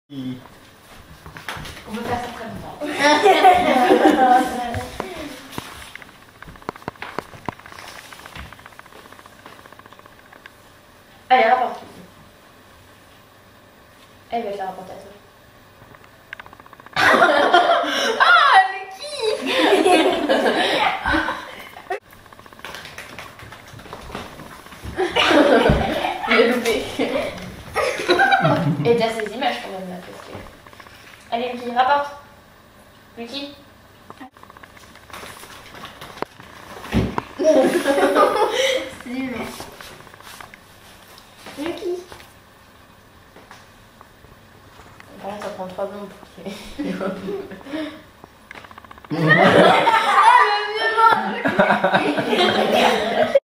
On peut faire ça très longtemps. Allez, rapporte. Elle va te la rapporter à toi. Ah, mais qui? J'ai loupé. Et t'as ces images quand même là. Parce que... Allez, Lucky, rapporte. Lucky. C'est mais... Lucky. Par contre, ça prend 3 secondes pour qu'il... Ah, le vieux